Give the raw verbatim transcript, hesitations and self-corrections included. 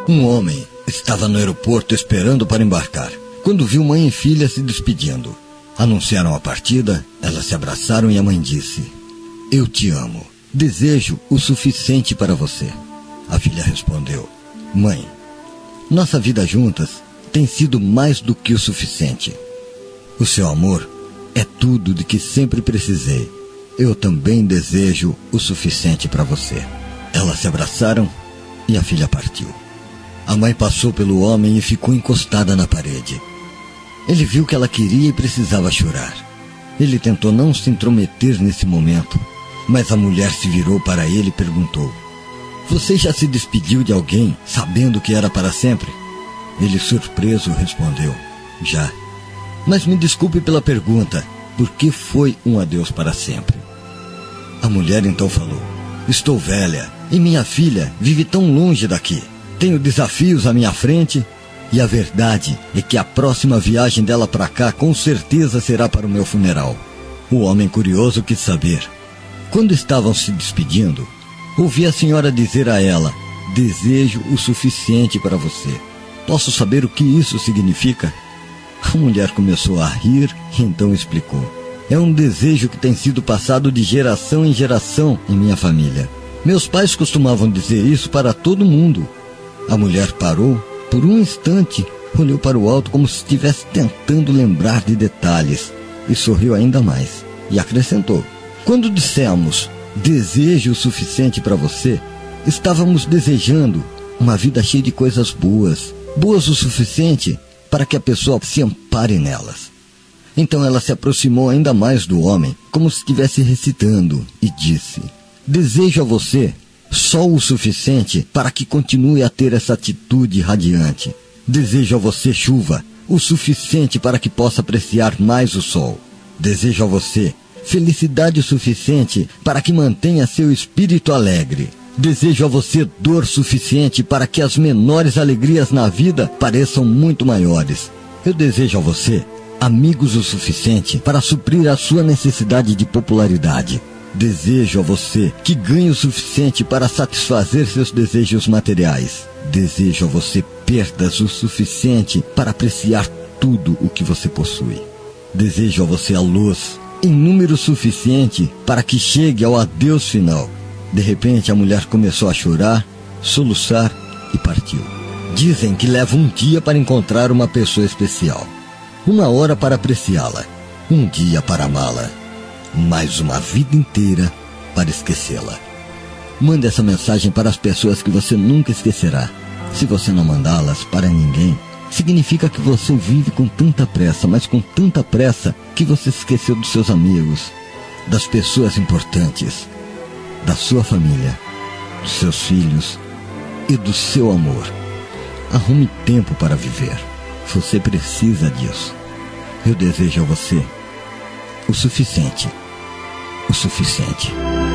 Um homem estava no aeroporto esperando para embarcar, quando viu mãe e filha se despedindo. Anunciaram a partida, elas se abraçaram e a mãe disse: "Eu te amo. Desejo o suficiente para você." A filha respondeu: "Mãe, nossa vida juntas tem sido mais do que o suficiente. O seu amor é tudo de que sempre precisei. Eu também desejo o suficiente para você." Elas se abraçaram e a filha partiu. A mãe passou pelo homem e ficou encostada na parede. Ele viu que ela queria e precisava chorar. Ele tentou não se intrometer nesse momento, mas a mulher se virou para ele e perguntou: "Você já se despediu de alguém sabendo que era para sempre?" Ele, surpreso, respondeu: "Já." "Mas me desculpe pela pergunta, por que foi um adeus para sempre?" A mulher então falou: "Estou velha e minha filha vive tão longe daqui. Tenho desafios à minha frente e a verdade é que a próxima viagem dela para cá com certeza será para o meu funeral." O homem curioso quis saber. Quando estavam se despedindo, ouvi a senhora dizer a ela: "Desejo o suficiente para você. Posso saber o que isso significa?" A mulher começou a rir e então explicou: "É um desejo que tem sido passado de geração em geração em minha família. Meus pais costumavam dizer isso para todo mundo." A mulher parou por um instante, olhou para o alto como se estivesse tentando lembrar de detalhes e sorriu ainda mais e acrescentou: "Quando dissemos desejo o suficiente para você, estávamos desejando uma vida cheia de coisas boas, boas o suficiente para que a pessoa se ampare nelas." Então ela se aproximou ainda mais do homem, como se estivesse recitando, e disse: "Desejo a você só o suficiente para que continue a ter essa atitude radiante. Desejo a você chuva, o suficiente para que possa apreciar mais o sol. Desejo a você felicidade o suficiente para que mantenha seu espírito alegre. Desejo a você dor suficiente para que as menores alegrias na vida pareçam muito maiores. Eu desejo a você amigos o suficiente para suprir a sua necessidade de popularidade. Desejo a você que ganhe o suficiente para satisfazer seus desejos materiais. Desejo a você perdas o suficiente para apreciar tudo o que você possui. Desejo a você a luz em número suficiente para que chegue ao adeus final." De repente a mulher começou a chorar, soluçar e partiu. Dizem que leva um dia para encontrar uma pessoa especial, uma hora para apreciá-la, um dia para amá-la, mais uma vida inteira para esquecê-la. Mande essa mensagem para as pessoas que você nunca esquecerá. Se você não mandá-las para ninguém, significa que você vive com tanta pressa, mas com tanta pressa que você esqueceu dos seus amigos, das pessoas importantes, da sua família, dos seus filhos e do seu amor. Arrume tempo para viver. Você precisa disso. Eu desejo a você o suficiente. O suficiente.